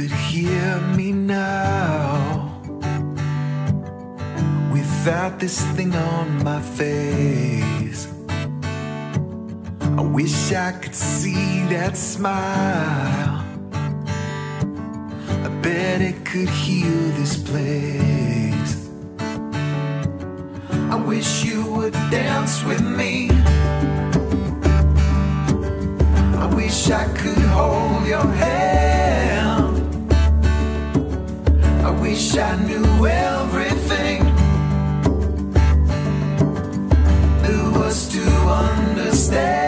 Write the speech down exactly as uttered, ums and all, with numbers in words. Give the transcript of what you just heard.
could hear me now, without this thing on my face. I wish I could see that smile. I bet it could heal this place. I wish you would dance with me. I wish I could hold your hand. I wish I knew everything there was to understand.